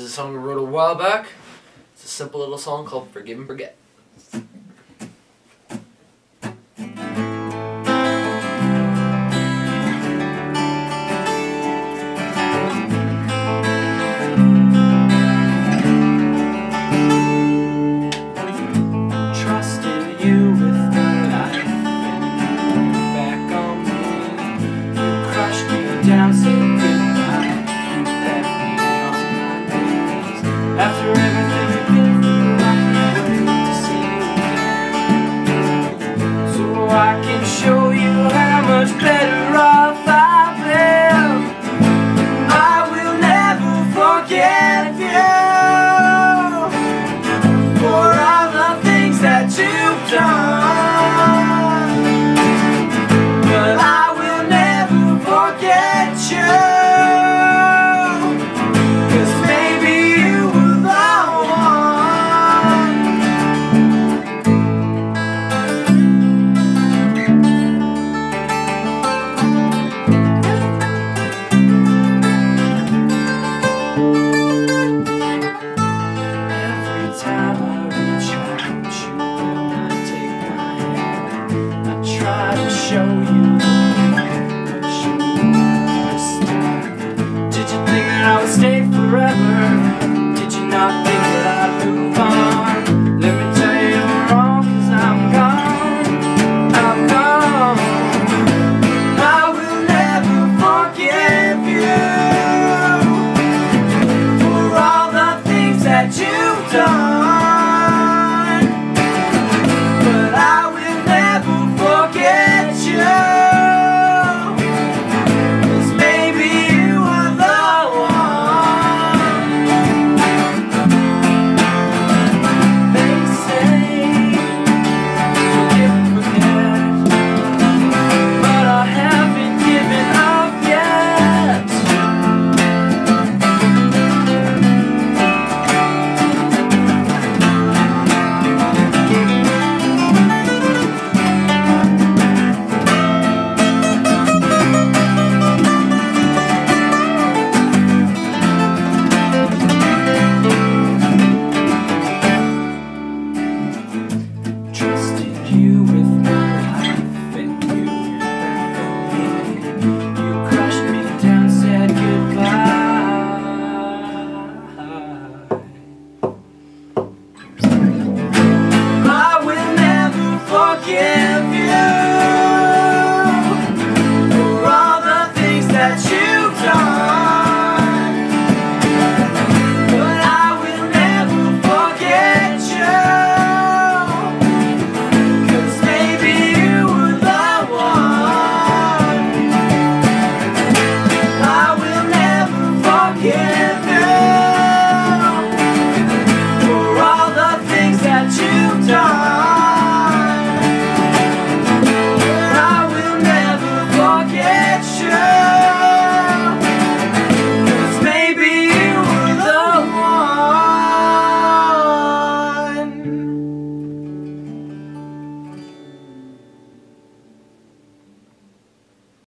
a song I wrote a while back. It's a simple little song called Forgive and Forget. Trusted you with my life, and you back on me. You crushed me down, said goodbye. You left me on my knees. After everything you've been through, I can't wait to see you again, so I can show you how much better off I've been. I will never forget you for all the things that you've done, but I will never forget you, 'cause maybe you were the one. Every time I reach out, you will not take my hand. I try to show you the way, but you won't understand. Did you think that I would stay forever? Did you not think